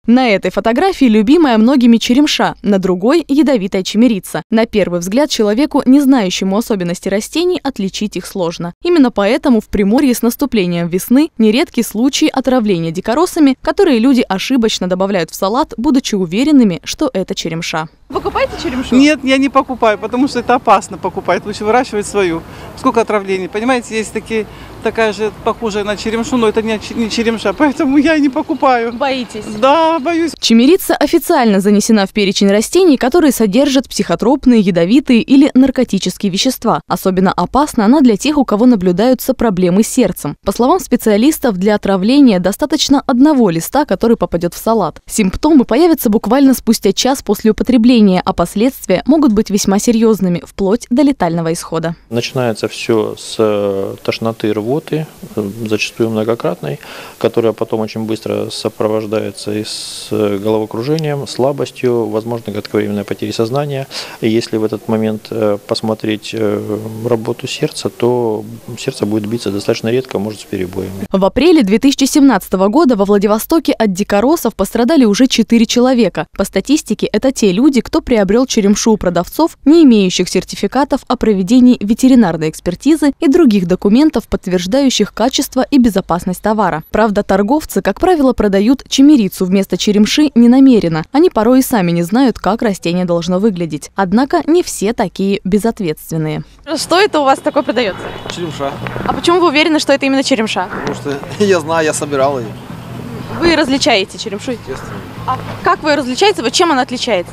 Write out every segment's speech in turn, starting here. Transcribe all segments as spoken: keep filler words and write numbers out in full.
На этой фотографии любимая многими черемша, на другой – ядовитая чимерица. На первый взгляд человеку, не знающему особенности растений, отличить их сложно. Именно поэтому в Приморье с наступлением весны нередки случаи отравления дикоросами, которые люди ошибочно добавляют в салат, будучи уверенными, что это черемша. Покупаете черемшу? Нет, я не покупаю, потому что это опасно покупать. Лучше выращивать свою. Сколько отравлений, понимаете, есть такие, такая же похожая на черемшу, но это не, не черемша, поэтому я не покупаю. Боитесь? Да, боюсь. Чимерица официально занесена в перечень растений, которые содержат психотропные, ядовитые или наркотические вещества. Особенно опасна она для тех, у кого наблюдаются проблемы с сердцем. По словам специалистов, для отравления достаточно одного листа, который попадет в салат. Симптомы появятся буквально спустя час после употребления, а последствия могут быть весьма серьезными, вплоть до летального исхода. Начинается все с тошноты, рвоты, зачастую многократной, которая потом очень быстро сопровождается и с головокружением, слабостью, возможно, кратковременной потерей сознания. И если в этот момент посмотреть работу сердца, то сердце будет биться достаточно редко, может, с перебоями. В апреле две тысячи семнадцатого года во Владивостоке от дикоросов пострадали уже четыре человека. По статистике, это те люди, кто приобрел черемшу у продавцов, не имеющих сертификатов о проведении ветеринарной экспертизы и других документов, подтверждающих качество и безопасность товара. Правда, торговцы, как правило, продают чимерицу вместо черемши ненамеренно. Они порой и сами не знают, как растение должно выглядеть. Однако не все такие безответственные. Что это у вас такое продается? Черемша. А почему вы уверены, что это именно черемша? Потому что я знаю, я собирал ее. Вы различаете черемшу? Естественно. А как вы ее различаете? Вот чем она отличается?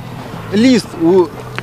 Лист у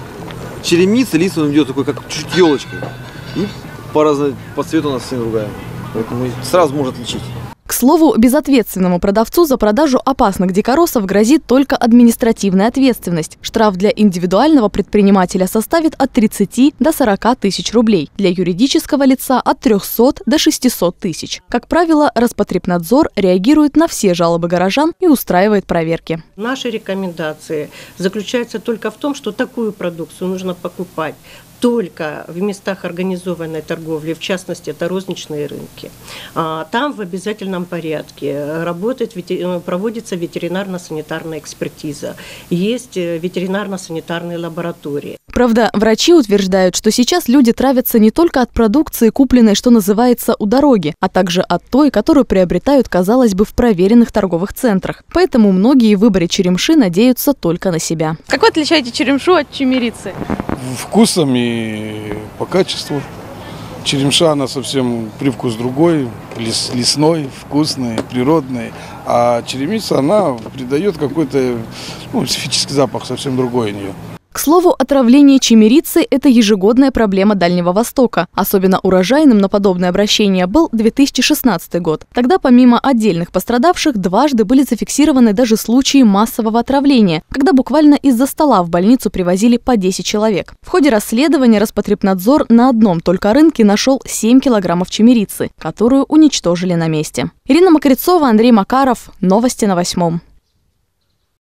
черемицы, лист он идет такой, как чуть елочкой. И по, раз... по цвету у нас совсем другая. Поэтому сразу можно отличить. К слову, безответственному продавцу за продажу опасных дикоросов грозит только административная ответственность. Штраф для индивидуального предпринимателя составит от тридцати до сорока тысяч рублей, для юридического лица от трёхсот до шестисот тысяч. Как правило, Роспотребнадзор реагирует на все жалобы горожан и устраивает проверки. Наши рекомендации заключаются только в том, что такую продукцию нужно покупать только в местах организованной торговли, в частности, это розничные рынки. Там в обязательном порядке работает, проводится ветеринарно-санитарная экспертиза, есть ветеринарно-санитарные лаборатории. Правда, врачи утверждают, что сейчас люди травятся не только от продукции, купленной, что называется, у дороги, а также от той, которую приобретают, казалось бы, в проверенных торговых центрах. Поэтому многие в выборе черемши надеются только на себя. Как вы отличаете черемшу от чимерицы? Вкусом и по качеству. Черемша, она совсем привкус другой, лес, лесной, вкусный, природный. А черемица, она придает какой-то ну, специфический запах, совсем другой у нее. К слову, отравление чимерицей – это ежегодная проблема Дальнего Востока. Особенно урожайным на подобное обращение был две тысячи шестнадцатый год. Тогда помимо отдельных пострадавших дважды были зафиксированы даже случаи массового отравления, когда буквально из-за стола в больницу привозили по десять человек. В ходе расследования Роспотребнадзор на одном только рынке нашел семь килограммов чимерицы, которую уничтожили на месте. Ирина Макарицова, Андрей Макаров. Новости на Восьмом.